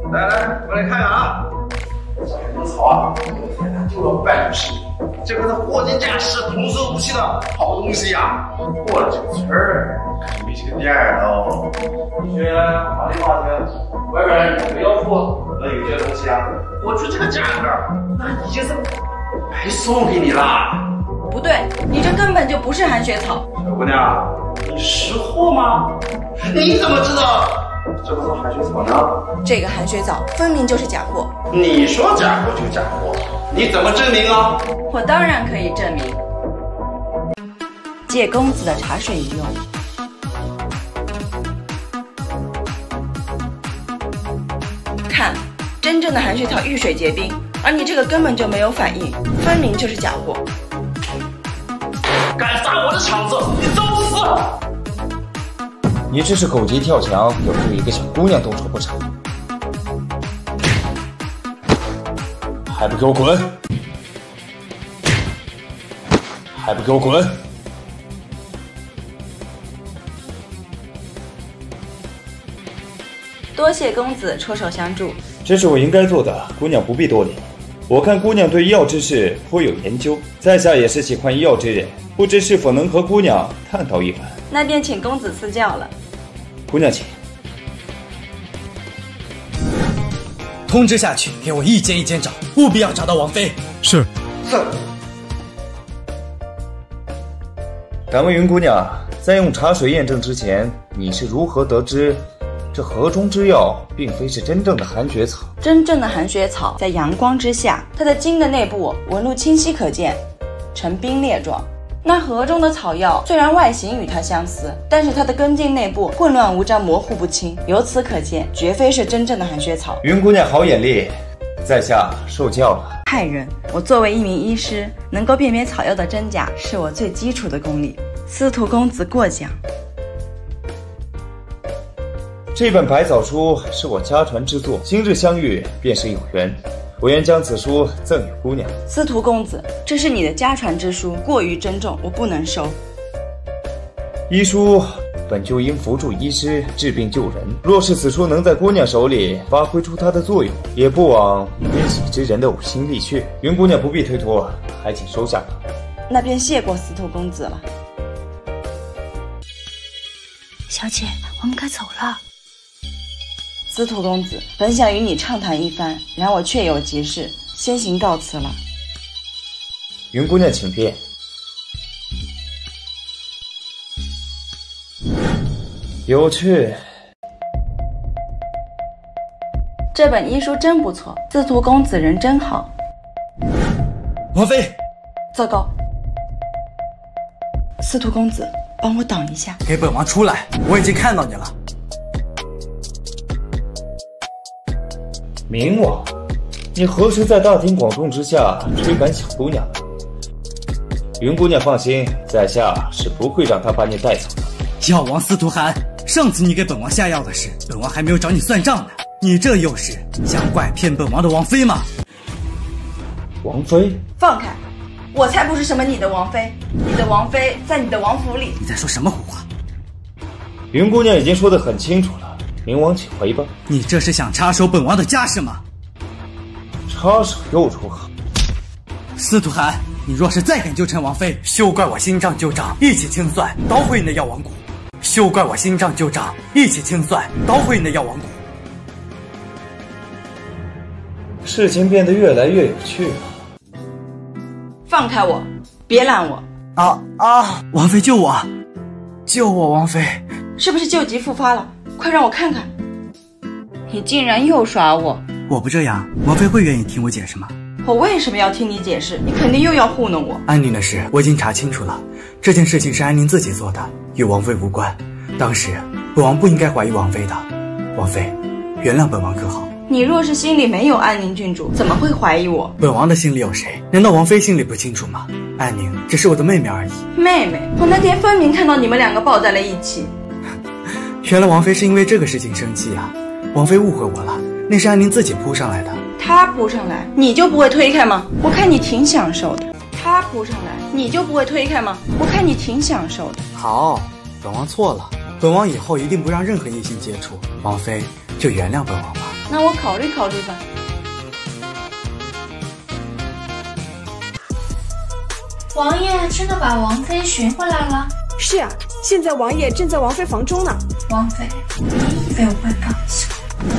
来，我来看看啊。这个草啊，天哪，就要办事。这可是货真价实、童叟无欺的好东西呀！过了这个村儿，可就没这个店喽。你去花里花钱，外边有没有付能有这东西啊？我出这个价格，那已经是白送给你了。 不对，你这根本就不是寒雪草。 小姑娘，你识货吗？你怎么知道这不是寒雪草呢？ 这个寒雪草分明就是假货。 你说假货就假货，你怎么证明啊？ 我当然可以证明。借公子的茶水一用。看，真正的寒雪草遇水结冰，而你这个根本就没有反应，分明就是假货。 敢砸我的场子，你找死！ 你这是狗急跳墙，要对一个小姑娘动手不成？还不给我滚！还不给我滚！ 多谢公子出手相助， 这是我应该做的，姑娘不必多礼。我看姑娘对医药知识颇有研究，在下也是喜欢医药之人，不知是否能和姑娘探讨一番。 那便请公子赐教了。 姑娘请。 通知下去，给我一间一间找，务必要找到王妃。 是。 敢问云姑娘，在用茶水验证之前，你是如何得知这盒中之药并非是真正的寒雪草？ 真正的寒雪草在阳光之下，它的茎的内部纹路清晰可见，呈冰裂状。那盒中的草药虽然外形与它相似，但是它的根茎内部混乱无章，模糊不清，由此可见，绝非是真正的寒雪草。 云姑娘好眼力，在下受教了。 害人！我作为一名医师，能够辨别草药的真假，是我最基础的功力。司徒公子过奖。 这本百草书是我家传之作，今日相遇便是有缘。我愿将此书赠与姑娘。 司徒公子，这是你的家传之书，过于珍重，我不能收。 医书本就应辅助医师治病救人，若是此书能在姑娘手里发挥出它的作用，也不枉冤喜之人的呕心沥血。云姑娘不必推脱，还请收下吧。 那便谢过司徒公子了。 小姐，我们该走了。 司徒公子，本想与你畅谈一番，然我确有急事，先行告辞了。 云姑娘请便。有趣。 这本医书真不错，司徒公子人真好。 王妃， 糟糕！司徒公子，帮我挡一下。 给本王出来！我已经看到你了。 冥王，你何时在大庭广众之下追赶小姑娘了？云姑娘放心，在下是不会让她把你带走的。 药王司徒寒，上次你给本王下药的事，本王还没有找你算账呢。你这又是想拐骗本王的王妃吗？ 王妃？ 放开！我才不是什么你的王妃，你的王妃在你的王府里。 你在说什么胡话？ 云姑娘已经说得很清楚了。冥王请回吧。 你这是想插手本王的家事吗？ 插手又如何？ 司徒寒，你若是再敢纠缠王妃，休怪我新账旧账一起清算，捣毁你的药王谷。休怪我新账旧账一起清算，捣毁你的药王谷。 事情变得越来越有趣了。 放开我，别拦我！ 王妃救我，救我，王妃！ 是不是旧疾复发了？快让我看看！你竟然又耍我！ 我不这样，王妃会愿意听我解释吗？ 我为什么要听你解释？你肯定又要糊弄我。 安宁的事我已经查清楚了，这件事情是安宁自己做的，与王妃无关。当时本王不应该怀疑王妃的，王妃，原谅本王可好？ 你若是心里没有安宁郡主，怎么会怀疑我？ 本王的心里有谁？难道王妃心里不清楚吗？安宁只是我的妹妹而已。 妹妹？我那天分明看到你们两个抱在了一起。 原来王妃是因为这个事情生气啊！王妃误会我了，那是安宁自己扑上来的。 她扑上来，你就不会推开吗？我看你挺享受的。她扑上来，你就不会推开吗？我看你挺享受的。 好，本王错了，本王以后一定不让任何异性接触。王妃就原谅本王吧。 那我考虑考虑吧。 王爷真的把王妃寻回来了？ 是啊，现在王爷正在王妃房中呢。 王妃一定被我会放下。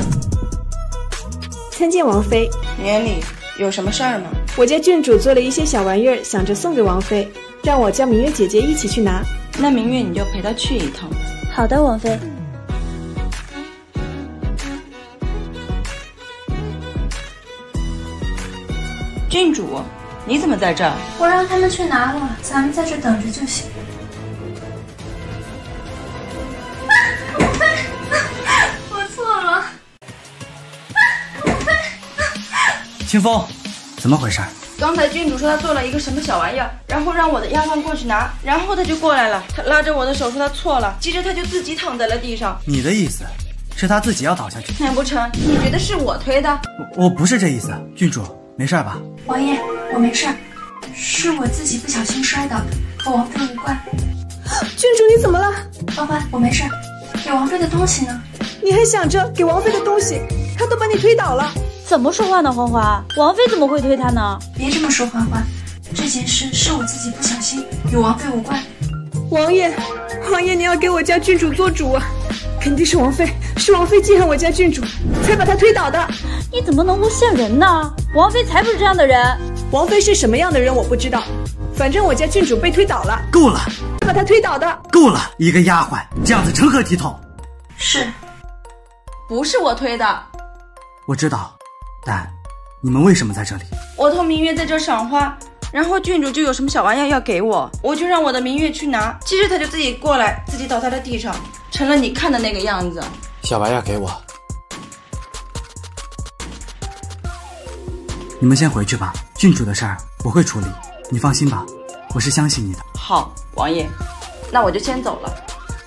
参见王妃。 免礼，有什么事儿吗？ 我家郡主做了一些小玩意儿，想着送给王妃，让我叫明月姐姐一起去拿。 那明月你就陪她去一趟吧。 好的，王妃。 郡主，你怎么在这儿？ 我让他们去拿了，咱们在这等着就行。我错了。 清风，怎么回事？ 刚才郡主说她做了一个什么小玩意儿，然后让我的丫鬟过去拿，然后她就过来了，她拉着我的手说她错了，接着她就自己躺在了地上。 你的意思是她自己要倒下去？ 难不成你觉得是我推的？ 我不是这意思，郡主没事吧？ 王爷，我没事，是我自己不小心摔倒的，和王妃无关。 郡主你怎么了？ 欢欢，我没事。给王妃的东西呢？ 你还想着给王妃的东西，她都把你推倒了。 怎么说话呢，欢欢？王妃怎么会推她呢？ 别这么说，欢欢，这件事是我自己不小心，与王妃无关。 王爷，你要给我家郡主做主啊！肯定是王妃记恨我家郡主，才把她推倒的。 你怎么能够陷人呢？王妃才不是这样的人。 王妃是什么样的人我不知道，反正我家郡主被推倒了。 够了， 把她推倒的。 够了，一个丫鬟这样子成何体统？ 是， 不是我推的。 我知道，但你们为什么在这里？ 我同明月在这赏花，然后郡主就有什么小玩意儿要给我，我就让我的明月去拿，接着她就自己过来，自己倒在了地上，成了你看的那个样子。 小玩意儿给我。你们先回去吧，郡主的事儿我会处理，你放心吧，我是相信你的。 好，王爷，那我就先走了。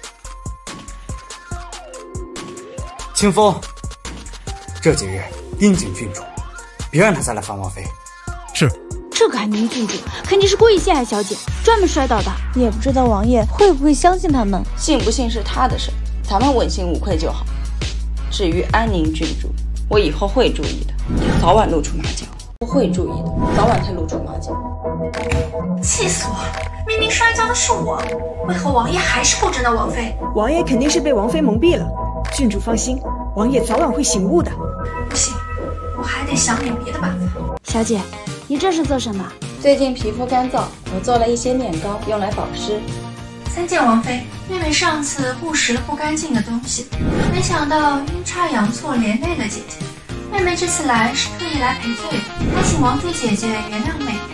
清风，这几日盯紧郡主，别让她再来烦王妃。 是。 这个安宁郡主肯定是故意陷害小姐，专门摔倒的。也不知道王爷会不会相信他们。 信不信是他的事，咱们问心无愧就好。至于安宁郡主，我以后会注意的，早晚露出马脚。我会注意的，早晚他露出马脚。 气死我了！明明摔跤的是我，为何王爷还是不知道王妃？ 王爷肯定是被王妃蒙蔽了。郡主放心，王爷早晚会醒悟的。 不行，我还得想点别的办法。 小姐，你这是做什么？ 最近皮肤干燥，我做了一些面膏，用来保湿。 参见王妃，妹妹上次误食了不干净的东西，没想到阴差阳错连累了姐姐。妹妹这次来是特意来赔罪的，还请王妃姐姐原谅妹妹。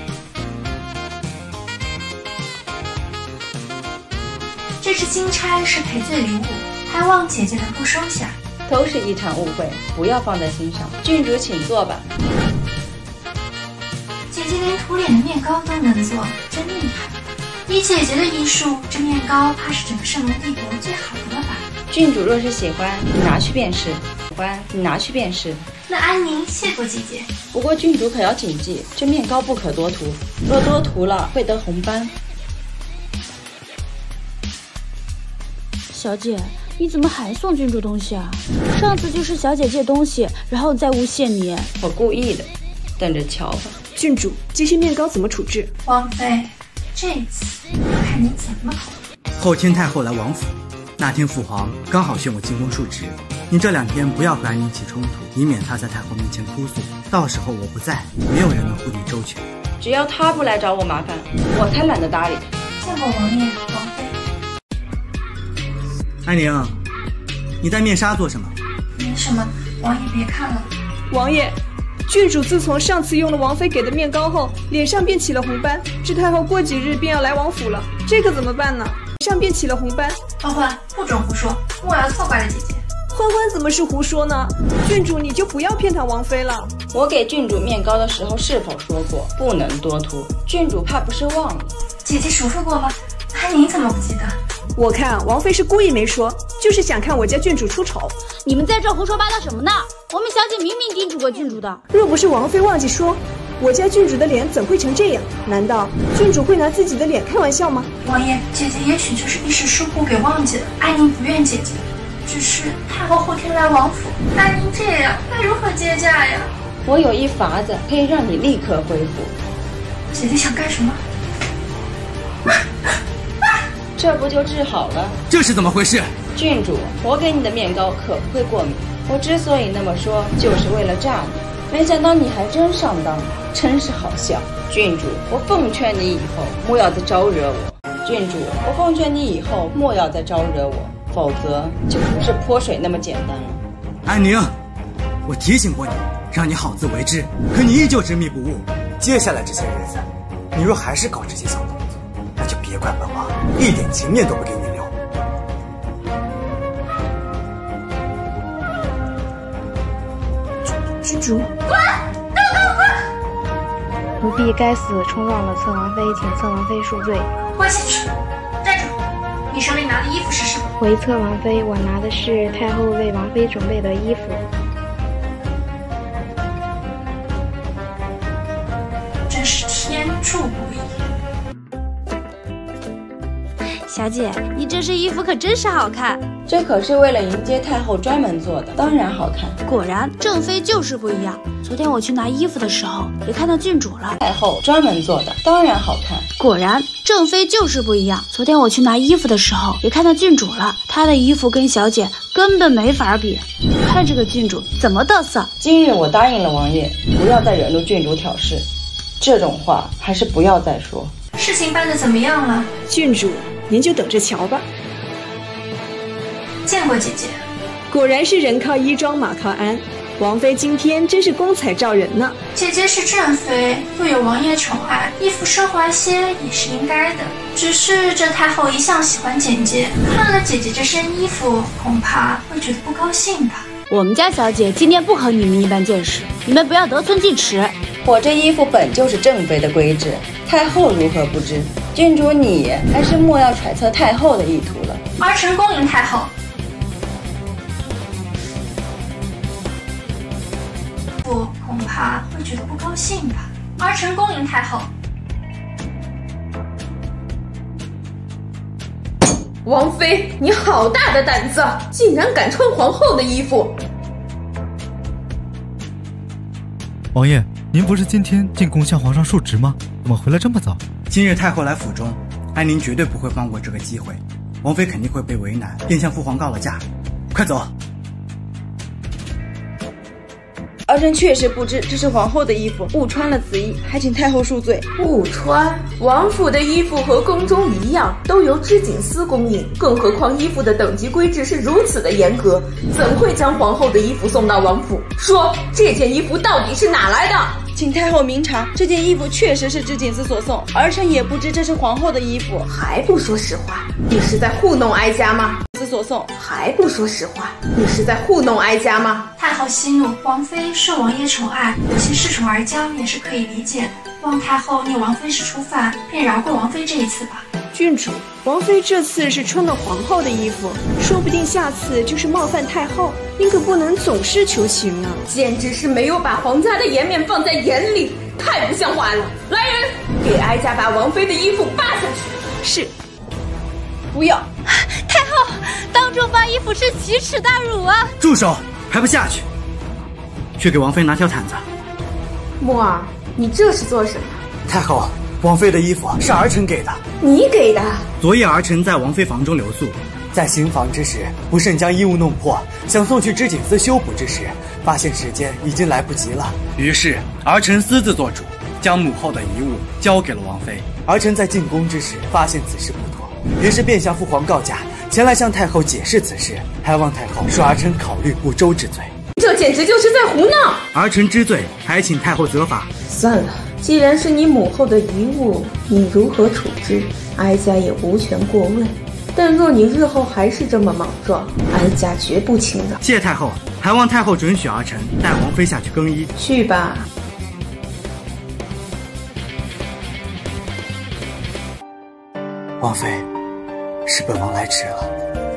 这只金钗是赔罪礼物，还望姐姐能够收下。 都是一场误会，不要放在心上。郡主请坐吧。 姐姐连涂脸的面膏都能做，真厉害。以姐姐的医术，这面膏怕是整个圣龙帝国最好的了吧？ 郡主若是喜欢，你拿去便是；喜欢，你拿去便是。 那安宁谢过姐姐。 不过郡主可要谨记，这面膏不可多涂，若多涂了会得红斑。 小姐，你怎么还送郡主东西啊？上次就是小姐借东西，然后再诬陷你。 我故意的，等着瞧吧。 郡主，这些面膏怎么处置？ 王妃，这次看你怎么好。 后天太后来王府，那天父皇刚好宣我进宫述职，你这2天不要和安宁起冲突，以免她在太后面前哭诉，到时候我不在，没有人能护你周全。 只要她不来找我麻烦，我才懒得搭理她。 见过王爷，王妃。 安宁，你戴面纱做什么？ 没什么，王爷别看了。 王爷，郡主自从上次用了王妃给的面膏后，脸上便起了红斑，知太后过几日便要来王府了，这可怎么办呢？脸上便起了红斑。 欢欢，不准胡说，莫要错怪了姐姐。 欢欢怎么是胡说呢？郡主你就不要偏袒王妃了。 我给郡主面膏的时候是否说过不能多涂？郡主怕不是忘了？ 姐姐嘱咐过了，安宁怎么不记得？ 我看王妃是故意没说，就是想看我家郡主出丑。 你们在这胡说八道什么呢？我们小姐明明叮嘱过郡主的。 若不是王妃忘记说，我家郡主的脸怎会成这样？难道郡主会拿自己的脸开玩笑吗？ 王爷，姐姐也许就是一时疏忽给忘记了，安宁不怨姐姐。 只是太后后天来王府，安宁这样该如何接驾呀？ 我有一法子可以让你立刻恢复。 姐姐想干什么？ 这不就治好了？ 这是怎么回事？ 郡主，我给你的面膏可不会过敏。我之所以那么说，就是为了炸你。没想到你还真上当了，真是好笑。郡主，我奉劝你以后莫要再招惹我。郡主，我奉劝你以后莫要再招惹我，否则就不是泼水那么简单了。 安宁，我提醒过你，让你好自为之，可你依旧执迷不悟。接下来这些日子，你若还是搞这些小动作，那就别怪本王一点情面都不给你留。 郡主， 奴婢该死，冲撞了侧王妃，请侧王妃恕罪。 关下去，站住！你手里拿的衣服是什么？ 回侧王妃，我拿的是太后为王妃准备的衣服。 真是天助不易。 小姐，你这身衣服可真是好看。 这可是为了迎接太后专门做的，当然好看。 果然，正妃就是不一样。昨天我去拿衣服的时候，也看到郡主了。 太后专门做的，当然好看。 果然，正妃就是不一样。昨天我去拿衣服的时候，也看到郡主了。她的衣服跟小姐根本没法比。看这个郡主怎么得瑟。 今日我答应了王爷，不要再惹怒郡主挑事，这种话还是不要再说。 事情办得怎么样了？ 郡主，您就等着瞧吧。 见过姐姐， 果然是人靠衣装，马靠鞍。王妃今天真是光彩照人呢。 姐姐是正妃，又有王爷宠爱，衣服奢华些也是应该的。只是这太后一向喜欢简洁，看了姐姐这身衣服，恐怕会觉得不高兴吧。 我们家小姐今天不和你们一般见识，你们不要得寸进尺。 我这衣服本就是正妃的规制，太后如何不知？郡主你还是莫要揣测太后的意图了。 儿臣恭迎太后。恐怕会觉得不高兴吧。儿臣恭迎太后。 王妃，你好大的胆子，竟然敢穿皇后的衣服！ 王爷，您不是今天进宫向皇上述职吗？怎么回来这么早？ 今日太后来府中，安宁绝对不会放过这个机会，王妃肯定会被为难，便向父皇告了假。快走！ 儿臣确实不知这是皇后的衣服，误穿了此衣，还请太后恕罪。 误穿？王府的衣服和宫中一样，都由织锦司供应，更何况衣服的等级规制是如此的严格，怎会将皇后的衣服送到王府？说这件衣服到底是哪来的？ 请太后明察，这件衣服确实是织锦司所送，儿臣也不知这是皇后的衣服。 还不说实话？你是在糊弄哀家吗？ 司所送。 还不说实话？你是在糊弄哀家吗？ 太后息怒，王妃受王爷宠爱，有些恃宠而骄也是可以理解的。望太后念王妃是初犯，便饶过王妃这一次吧。 郡主，王妃这次是穿了皇后的衣服，说不定下次就是冒犯太后，您可不能总是求情啊！ 简直是没有把皇家的颜面放在眼里，太不像话了！来人，给哀家把王妃的衣服扒下去！ 是。 不要！ 太后，当众扒衣服是奇耻大辱啊！ 住手，还不下去！去给王妃拿条毯子。 墨儿，你这是做什么？ 太后，王妃的衣服是儿臣给的。 你给的？ 昨夜儿臣在王妃房中留宿，在行房之时，不慎将衣物弄破，想送去织锦司修补之时，发现时间已经来不及了。于是儿臣私自做主，将母后的遗物交给了王妃。儿臣在进宫之时，发现此事不妥，于是便向父皇告假，前来向太后解释此事，还望太后恕儿臣考虑不周之罪。 这简直就是在胡闹！ 儿臣知罪，还请太后责罚。 算了，既然是你母后的遗物，你如何处置，哀家也无权过问。但若你日后还是这么莽撞，哀家绝不轻饶。 谢太后，还望太后准许儿臣带王妃下去更衣。 去吧。 王妃，是本王来迟了。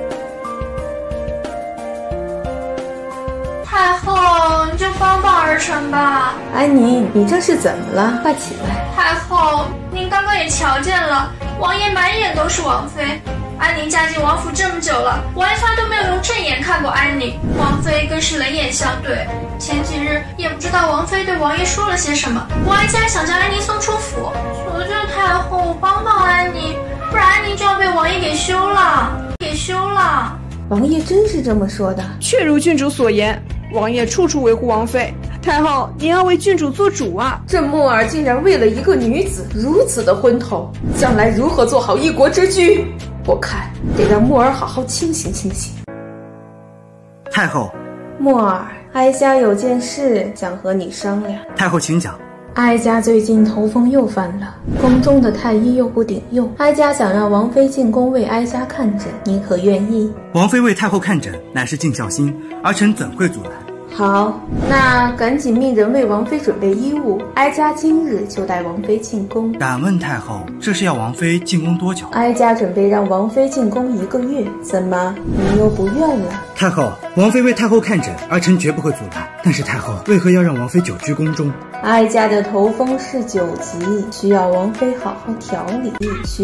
太后，你就帮帮儿臣吧。 安妮，你这是怎么了？快起来。 太后，您刚刚也瞧见了，王爷满眼都是王妃， 安宁嫁进王府这么久了，王一发都没有用正眼看过安宁，王妃更是冷眼相对。前几日也不知道王妃对王爷说了些什么，王一家想将安宁送出府，求求太后帮帮安宁，不然安宁就要被王爷给休了。 王爷真是这么说的？ 确如郡主所言，王爷处处维护王妃。太后，您要为郡主做主啊！ 这木耳竟然为了一个女子如此的昏头，将来如何做好一国之君？我看得让木耳好好清醒清醒。 太后， 木耳，哀家有件事想和你商量。 太后请讲。 哀家最近头风又犯了，宫中的太医又不顶用，哀家想让王妃进宫为哀家看诊，你可愿意？ 王妃为太后看诊，乃是尽孝心，儿臣怎会阻拦？ 好，那赶紧命人为王妃准备衣物，哀家今日就带王妃进宫。 敢问太后，这是要王妃进宫多久？ 哀家准备让王妃进宫1个月，怎么你又不愿了？ 太后，王妃为太后看诊，儿臣绝不会阻拦。但是太后为何要让王妃久居宫中？ 哀家的头风是9级，需要王妃好好调理，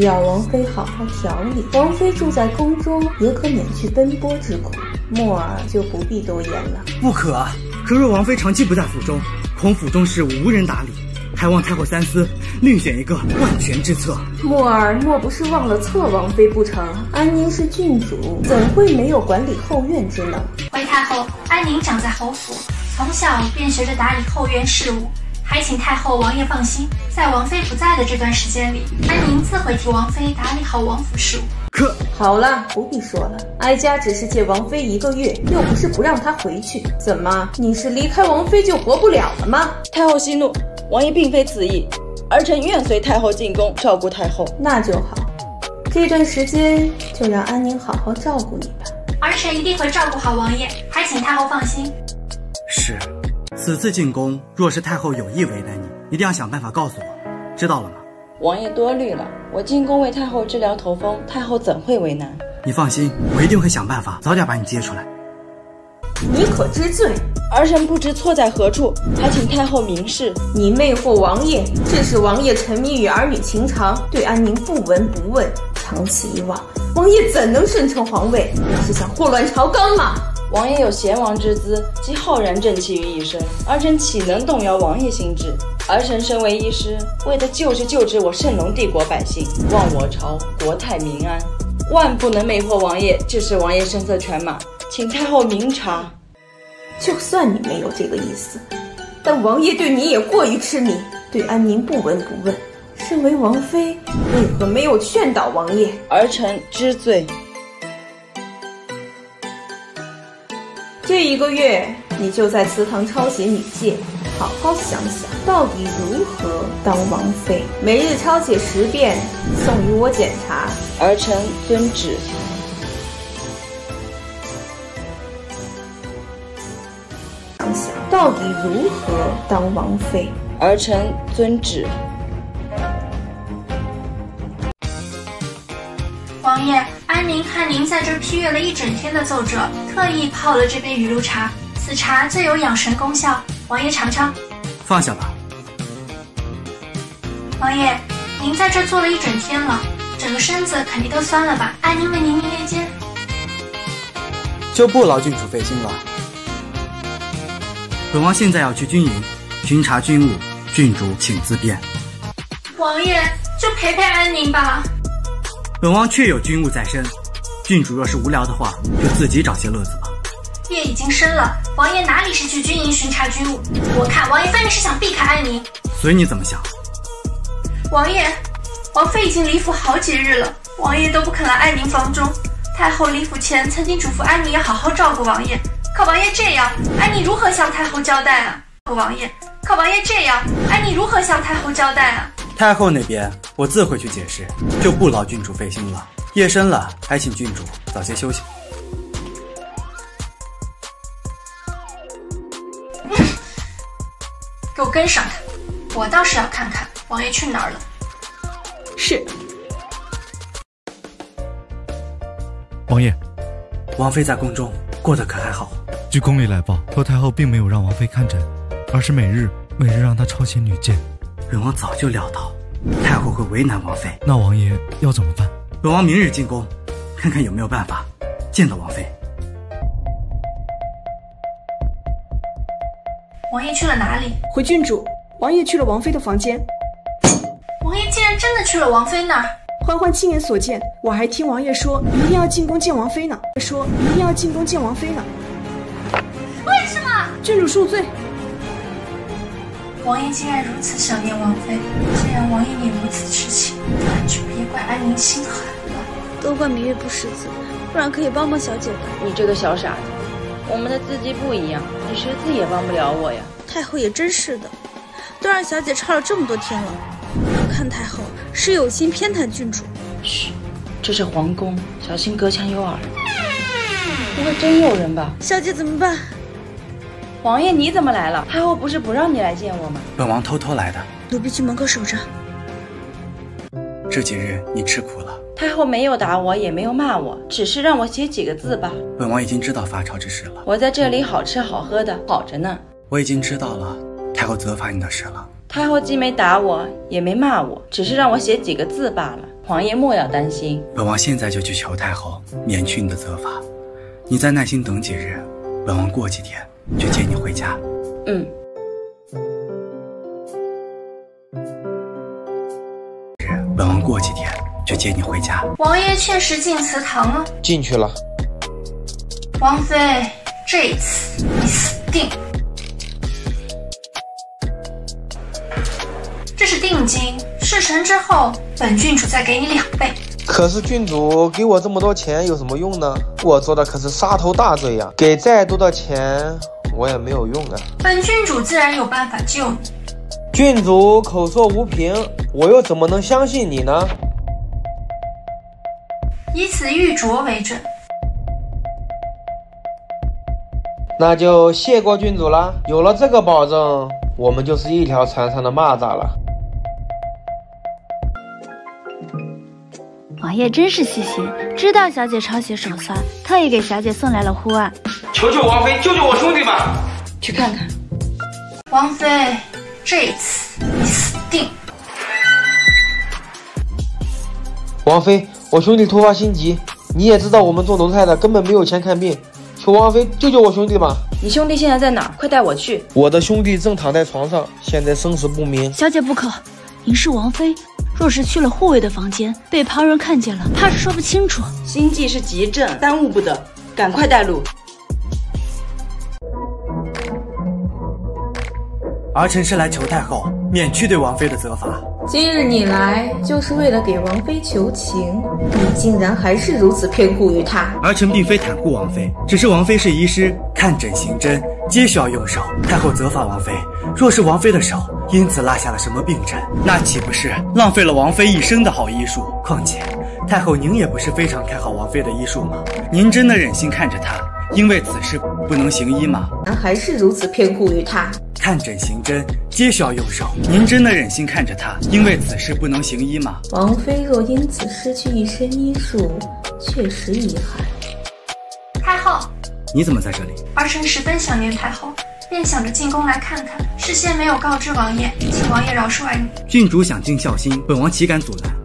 王妃住在宫中，也可免去奔波之苦。木耳就不必多言了。 不可啊！可若王妃长期不在府中，恐府中事无人打理，还望太后三思，另选一个万全之策。 木耳莫不是忘了侧王妃不成？安宁是郡主，怎会没有管理后院之能？ 回太后，安宁长在侯府，从小便学着打理后院事务，还请太后王爷放心，在王妃不在的这段时间里，安宁自会替王妃打理好王府事务。 好了，不必说了，哀家只是借王妃1个月，又不是不让她回去。怎么，你是离开王妃就活不了了吗？ 太后息怒，王爷并非此意，儿臣愿随太后进宫照顾太后。 那就好，这段时间就让安宁好好照顾你吧。 儿臣一定会照顾好王爷，还请太后放心。 是，此次进宫，若是太后有意为难你，一定要想办法告诉我，知道了吗？ 王爷多虑了，我进宫为太后治疗头风，太后怎会为难？ 你放心，我一定会想办法早点把你接出来。 你可知罪？ 儿臣不知错在何处，还请太后明示。 你魅惑王爷，致使王爷沉迷于儿女情长，对安宁不闻不问，长此以往，王爷怎能顺承皇位？你是想祸乱朝纲吗？ 王爷有贤王之姿，集浩然正气于一身，儿臣岂能动摇王爷心智？儿臣身为医师，为的就是救治我圣龙帝国百姓，望我朝国泰民安，万不能魅惑王爷，致使王爷声色犬马，请太后明察。 就算你没有这个意思，但王爷对你也过于痴迷，对安宁不闻不问。身为王妃，为何没有劝导王爷？ 儿臣知罪。 这1个月，你就在祠堂抄写女诫，好好想想，到底如何当王妃。每日抄写10遍，送与我检查。 儿臣遵旨。 想想，到底如何当王妃。 儿臣遵旨。 王爷，安宁看您在这批阅了1整天的奏折，特意泡了这杯雨露茶，此茶最有养神功效，王爷尝尝。 放下吧。 王爷，您在这坐了1整天了，整个身子肯定都酸了吧？安宁为您捏捏肩。 就不劳郡主费心了。本王现在要去军营巡查军务，郡主请自便。 王爷，就陪陪安宁吧。 本王确有军务在身，郡主若是无聊的话，就自己找些乐子吧。 夜已经深了，王爷哪里是去军营巡查军务？我看王爷分明是想避开安宁。 随你怎么想。 王爷，王妃已经离府好几日了，王爷都不肯来安宁房中。太后离府前曾经嘱咐安宁要好好照顾王爷，可王爷这样，安宁如何向太后交代啊？王爷，可王爷这样，安宁如何向太后交代啊？ 太后那边我自会去解释，就不劳郡主费心了。夜深了，还请郡主早些休息。 给我跟上他，我倒是要看看王爷去哪儿了。 是。 王爷， 王妃在宫中过得可还好？ 据宫里来报，托太后并没有让王妃看诊，而是每日让她抄写女诫。 本王早就料到太后会为难王妃， 那王爷要怎么办？ 本王明日进宫， 看看有没有办法见到王妃。 王爷去了哪里？ 回郡主，王爷去了王妃的房间。 王爷竟然真的去了王妃那儿。 欢欢亲眼所见，我还听王爷说一定要进宫见王妃呢。为什么？郡主恕罪。 王爷竟然如此想念王妃，既然王爷也如此痴情，那就别怪安宁心狠了。 都怪明月不识字，不然可以帮帮小姐的。 你这个小傻子，我们的字迹不一样，你识字也帮不了我呀。 太后也真是的，都让小姐抄了这么多天了，我看太后是有心偏袒郡主。 嘘，这是皇宫，小心隔墙有耳。不会真有人吧？ 小姐怎么办？ 王爷你怎么来了？太后不是不让你来见我吗？ 本王偷偷来的。 奴婢去门口守着。 这几日你吃苦了。 太后没有打我，也没有骂我，只是让我写几个字吧。 本王已经知道发朝之事了。 我在这里好吃好喝的，好着呢。 我已经知道了太后责罚你的事了。 太后既没打我，也没骂我，只是让我写几个字罢了。皇爷莫要担心。 本王现在就去求太后免去你的责罚。你再耐心等几日，本王过几天就接你回家。本王过几天就接你回家。 王爷确实进祠堂了。 进去了。 王妃，这一次你死定。这是定金，事成之后，本郡主再给你2倍。 可是郡主给我这么多钱有什么用呢？我做的可是杀头大罪呀，给再多的钱我也没有用啊。 本郡主自然有办法救你。 郡主口说无凭，我又怎么能相信你呢？ 以此玉镯为证。 那就谢过郡主了。有了这个保证，我们就是一条船上的蚂蚱了。 王爷真是细心，知道小姐抄写手酸，特意给小姐送来了护腕。 求求王妃，救救我兄弟吧！ 去看看。 王妃，这一次你死定。 王妃，我兄弟突发心急，你也知道我们做奴才的根本没有钱看病，求王妃救救我兄弟吧！ 你兄弟现在在哪儿？快带我去！ 我的兄弟正躺在床上，现在生死不明。 小姐不可，您是王妃，若是去了护卫的房间，被旁人看见了，怕是说不清楚。 心悸是急症，耽误不得，赶快带路。 儿臣是来求太后免去对王妃的责罚。 今日你来就是为了给王妃求情，你竟然还是如此偏护于她。 儿臣并非袒护王妃，只是王妃是医师，看诊行针皆需要用手。太后责罚王妃，若是王妃的手因此落下了什么病症，那岂不是浪费了王妃一生的好医术？况且太后您也不是非常看好王妃的医术吗？您真的忍心看着她因为此事不能行医吗？ 还是如此偏护于她。 看诊行针皆需要用手，您真的忍心看着她因为此事不能行医吗？ 王妃若因此失去一身医术，确实遗憾。 太后， 你怎么在这里？ 儿臣十分想念太后，便想着进宫来看看，事先没有告知王爷，请王爷饶恕儿女。 郡主想尽孝心，本王岂敢阻拦？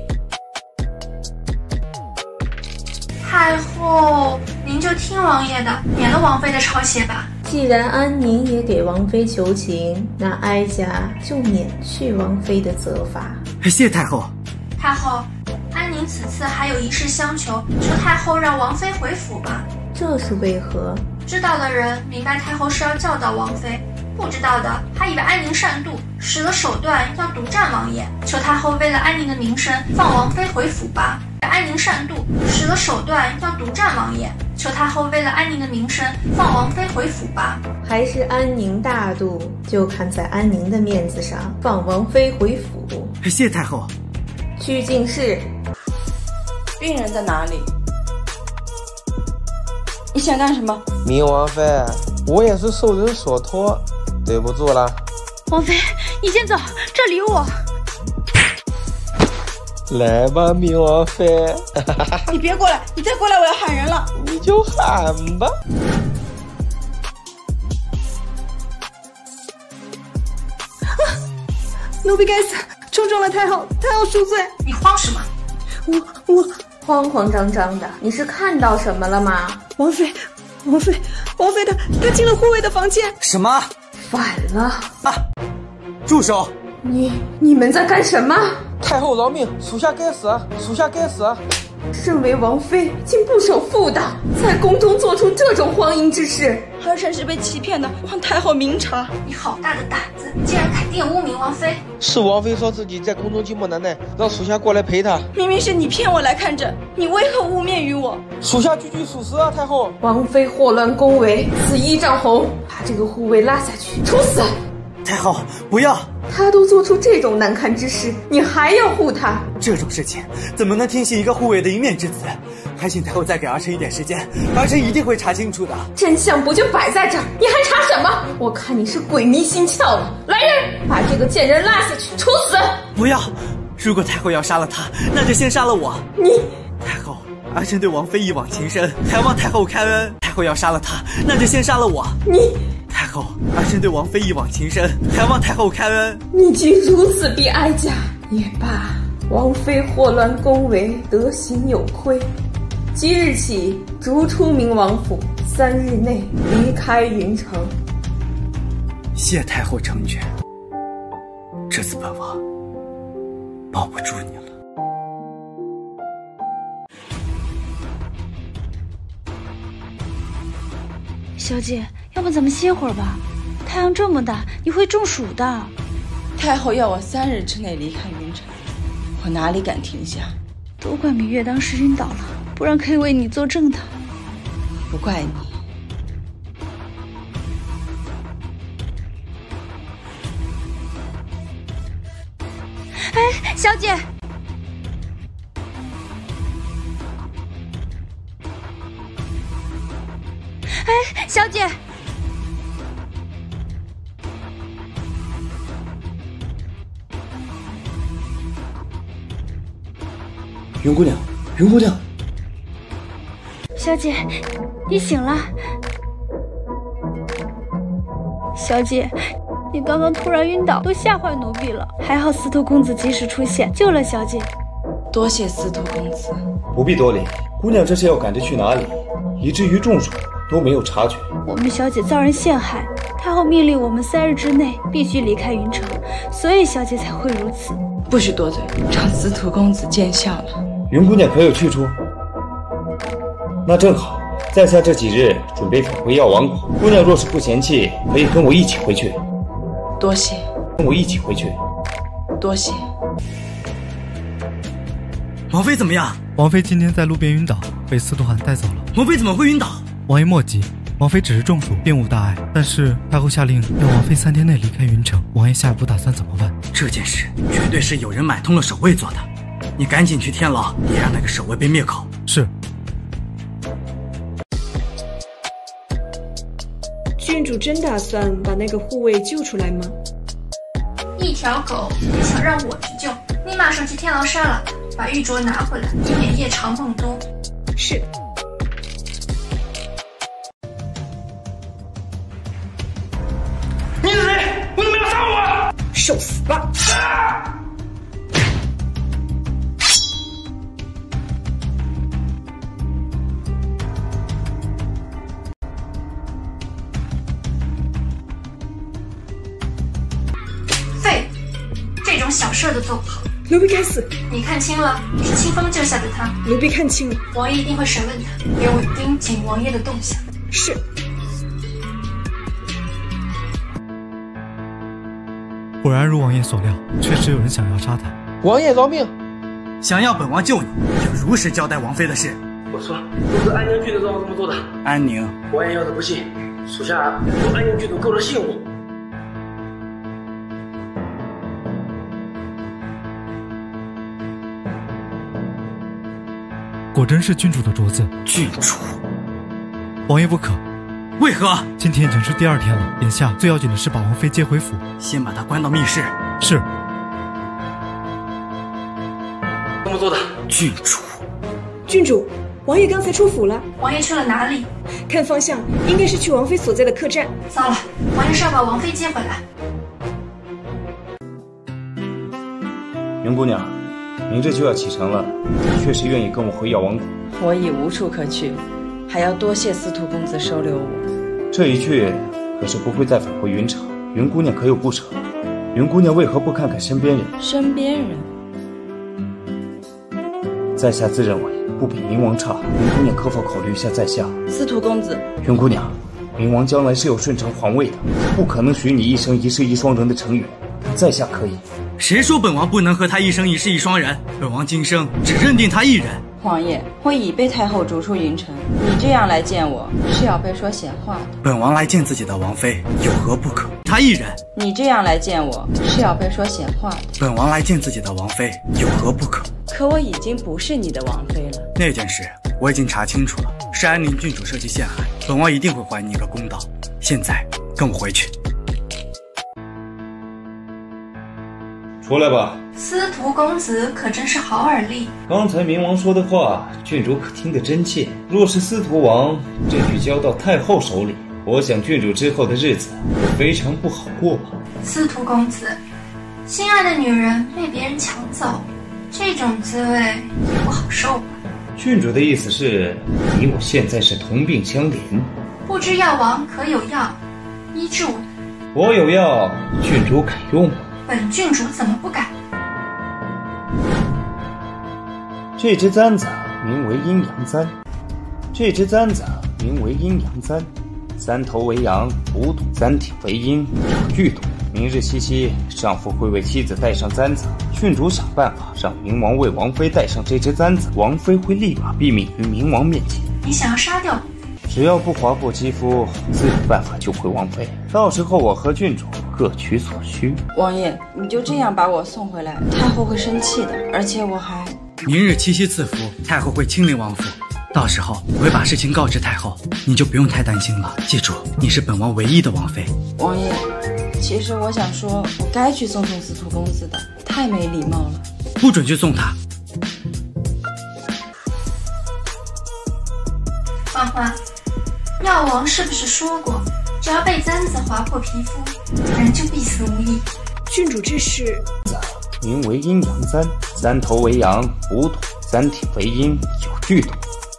太后，您就听王爷的，免了王妃的抄写吧。 既然安宁也给王妃求情，那哀家就免去王妃的责罚。 谢太后。 太后，安宁此次还有一事相求，求太后让王妃回府吧。 这是为何？ 知道的人明白太后是要教导王妃，不知道的还以为安宁善妒，使了手段要独占王爷。求太后为了安宁的名声，放王妃回府吧。安宁善妒，使了手段要独占王爷。求太后为了安宁的名声，放王妃回府吧。 还是安宁大度，就看在安宁的面子上，放王妃回府。 谢太后。 去进室。 病人在哪里？你想干什么？ 明王妃，我也是受人所托，对不住了。 王妃，你先走，这里有我。 来吧，明王妃。 你别过来，你再过来我要喊人了。 你就喊吧。 奴婢该死，冲撞了太后，太后恕罪。 你慌什么？ 慌慌张张的，你是看到什么了吗？ 王妃，她进了护卫的房间。 什么？ 反了啊！住手！ 你们在干什么？ 太后饶命，属下该死，属下该死。 身为王妃，竟不守妇道，在宫中做出这种荒淫之事。 儿臣是被欺骗的，望太后明察。 你好大的胆子，竟然敢玷污明王妃！ 是王妃说自己在宫中寂寞难耐，让属下过来陪她。 明明是你骗我来看诊，你为何污蔑于我？ 属下句句属实啊，太后。 王妃祸乱宫闱，此一丈红，把这个护卫拉下去处死。 太后，不要！ 他都做出这种难堪之事，你还要护他？ 这种事情怎么能听信一个护卫的一面之词？还请太后再给儿臣一点时间，儿臣一定会查清楚的。 真相不就摆在这儿，你还查什么？我看你是鬼迷心窍了。来人，把这个贱人拉下去处死！ 不要！如果太后要杀了他，那就先杀了我。 你太后，儿臣对王妃一往情深，还望太后开恩。太后要杀了他，那就先杀了我。 你太后，儿臣对王妃一往情深，还望太后开恩。 你既如此必哀家，也罢。王妃祸乱宫闱，德行有亏，即日起逐出明王府，3日内离开云城。 谢太后成全，这次本王保不住你了。 小姐，要不咱们歇会儿吧？太阳这么大，你会中暑的。 太后要我3日之内离开云城，我哪里敢停下？ 都怪芈月当时晕倒了，不然可以为你作证的。 不怪你。 哎，小姐。哎，小姐。 云姑娘，云姑娘， 小姐，你醒了。小姐，你刚刚突然晕倒，都吓坏奴婢了。还好司徒公子及时出现，救了小姐。 多谢司徒公子。 不必多礼。姑娘这是要赶着去哪里？以至于中暑都没有察觉。 我们小姐遭人陷害，太后命令我们3日之内必须离开云城，所以小姐才会如此。 不许多嘴，让司徒公子见笑了。 云姑娘可有去处？那正好，在下这几日准备返回药王国。姑娘若是不嫌弃，可以跟我一起回去。 多谢。 跟我一起回去。 多谢。 王妃怎么样？ 王妃今天在路边晕倒，被司徒寒带走了。 王妃怎么会晕倒？ 王爷莫急，王妃只是中暑，并无大碍。但是太后下令要王妃3天内离开云城，王爷下一步打算怎么办？ 这件事绝对是有人买通了守卫做的，你赶紧去天牢，别让那个守卫被灭口。 是。 郡主真打算把那个护卫救出来吗？ 一条狗也想让我去救，你马上去天牢杀了，把玉镯拿回来，以免夜长梦多。 是。 你是谁？为什么要杀我？ 受死吧！ 废，这种小事都做不好。 奴婢该死！ 你看清了，是清风救下的他。 奴婢看清了。 王爷一定会审问他，给我盯紧王爷的动向。 是。 果然如王爷所料，确实有人想要杀他。 王爷饶命！ 想要本王救你，要如实交代王妃的事。 我说，都是安宁郡主让我这么做的。 安宁， 王爷要是不信，属下由安宁郡主购了信物。 果真是郡主的镯子。 郡主， 王爷不可。 为何？ 今天已经是第2天了，眼下最要紧的是把王妃接回府。 先把她关到密室。 是。 这么做的。 郡主， 郡主，王爷刚才出府了。 王爷去了哪里？ 看方向，应该是去王妃所在的客栈。 糟了，王爷是要把王妃接回来。 云姑娘， 明日就要启程了，你确实愿意跟我回药王谷？ 我已无处可去，还要多谢司徒公子收留我。 这一去，可是不会再返回云城。云姑娘可有不舍？云姑娘为何不看看身边人？ 身边人？ 在下自认为不比冥王差，云姑娘可否考虑一下在下？ 司徒公子， 云姑娘，冥王将来是有顺承皇位的，不可能许你一生一世一双人的成缘。在下可以。 谁说本王不能和他一生一世一双人？本王今生只认定他一人。 皇爷，我已被太后逐出云城，你这样来见我，是要被说闲话的。 本王来见自己的王妃，有何不可？他一人。 你这样来见我，是要被说闲话的。 本王来见自己的王妃，有何不可？ 可我已经不是你的王妃了。 那件事我已经查清楚了，是安宁郡主设计陷害，本王一定会还你一个公道。现在跟我回去。 出来吧。 司徒公子可真是好耳力。 刚才冥王说的话，郡主可听得真切。若是司徒王这句交到太后手里，我想郡主之后的日子会非常不好过吧。 司徒公子，心爱的女人被别人抢走，这种滋味也不好受吧？ 郡主的意思是，你我现在是同病相怜。 不知药王可有药医治我？ 我有药，郡主敢用吗？ 本郡主怎么不敢？ 这支簪子名为阴阳簪，这支簪子名为阴阳簪，三头为阳，五堵；三挺为阴，有玉堵。明日七夕，丈夫会为妻子戴上簪子，郡主想办法让冥王为王妃戴上这支簪子，王妃会立马毙命于冥王面前。 你想要杀掉我？ 只要不划破肌肤，自有办法救回王妃。到时候我和郡主各取所需。 王爷，你就这样把我送回来，太后会生气的。而且我还…… 明日七夕赐福，太后会亲临王府，到时候我会把事情告知太后，你就不用太担心了。记住，你是本王唯一的王妃。 王爷，其实我想说，我该去送司徒公子的，太没礼貌了。 不准去送他。 欢欢，药王是不是说过，只要被簪子划破皮肤，人就必死无疑？ 郡主这是名为阴阳簪，三头为阳，五堵；三挺为阴，有巨堵。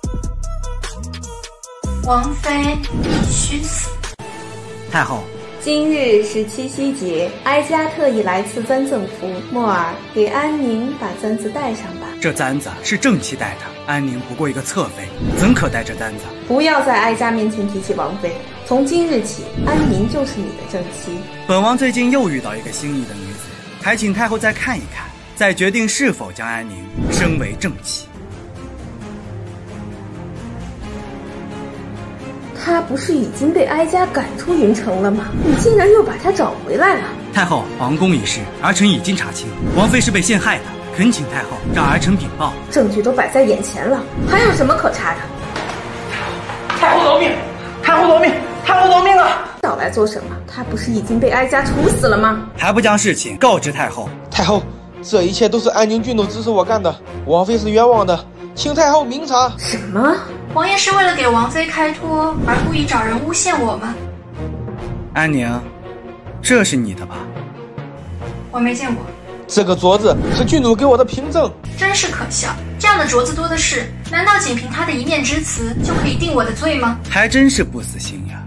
王妃必须死。 太后， 今日是七夕节，哀家特意来赐簪赠福，墨儿给安宁把簪子戴上吧。 这簪子是正妻戴的，安宁不过一个侧妃，怎可戴这簪子？ 不要在哀家面前提起王妃，从今日起，安宁就是你的正妻。 本王最近又遇到一个心仪的女子，还请太后再看一看，再决定是否将安宁升为正妻。 他不是已经被哀家赶出云城了吗？你竟然又把他找回来了！ 太后，皇宫一事，儿臣已经查清，王妃是被陷害的，恳请太后让儿臣禀报。 证据都摆在眼前了，还有什么可查的？ 太后饶命！太后饶命！太后饶命啊！ 找来做什么？他不是已经被哀家处死了吗？ 还不将事情告知太后？ 太后，这一切都是安宁郡主指使我干的，王妃是冤枉的，请太后明察。 什么？ 王爷是为了给王妃开脱而故意找人诬陷我吗？ 安宁，这是你的吧？ 我没见过。 这个镯子是郡主给我的凭证。 真是可笑，这样的镯子多的是，难道仅凭他的一面之词就可以定我的罪吗？ 还真是不死心呀。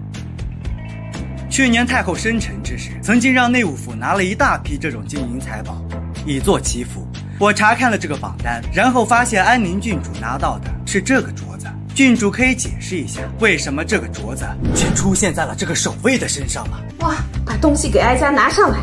去年太后生辰之时，曾经让内务府拿了一大批这种金银财宝，以作祈福。我查看了这个榜单，然后发现安宁郡主拿到的是这个镯子。郡主可以解释一下，为什么这个镯子却出现在了这个守卫的身上吗？ 哇，把东西给哀家拿上来。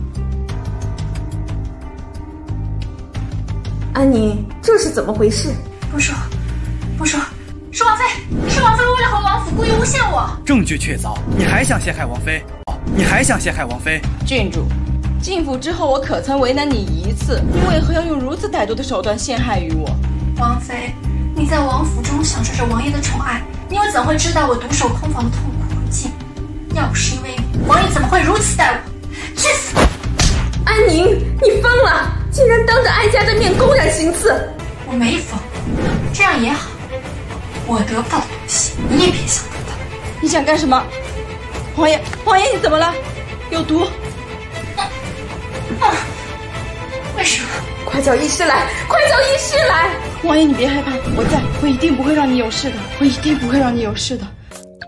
安宁，这是怎么回事？ 不说，是王妃，是王妃为了回王府故意诬陷我。 证据确凿，你还想陷害王妃？你还想陷害王妃？ 郡主，进府之后我可曾为难你一次？你为何要用如此歹毒的手段陷害于我？ 王妃，你在王府中享受着王爷的宠爱，你又怎会知道我独守空房的痛苦和境？要不是因为你，王爷怎么会如此待我？去死！ 安宁，你疯了！竟然当着哀家的面公然行刺！ 我没疯，这样也好。我得不到的东西，你也别想得到。 你想干什么？王爷，你怎么了？有毒！ 为什么？ 快叫医师来！快叫医师来！ 王爷，你别害怕，我在，我一定不会让你有事的，我一定不会让你有事的。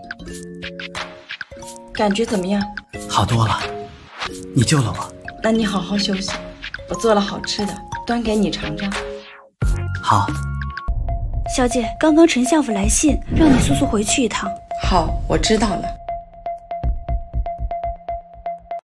感觉怎么样？ 好多了，你救了我。 那你好好休息，我做了好吃的，端给你尝尝。 好。 小姐，刚刚丞相府来信，让你速速回去一趟。 好，我知道了。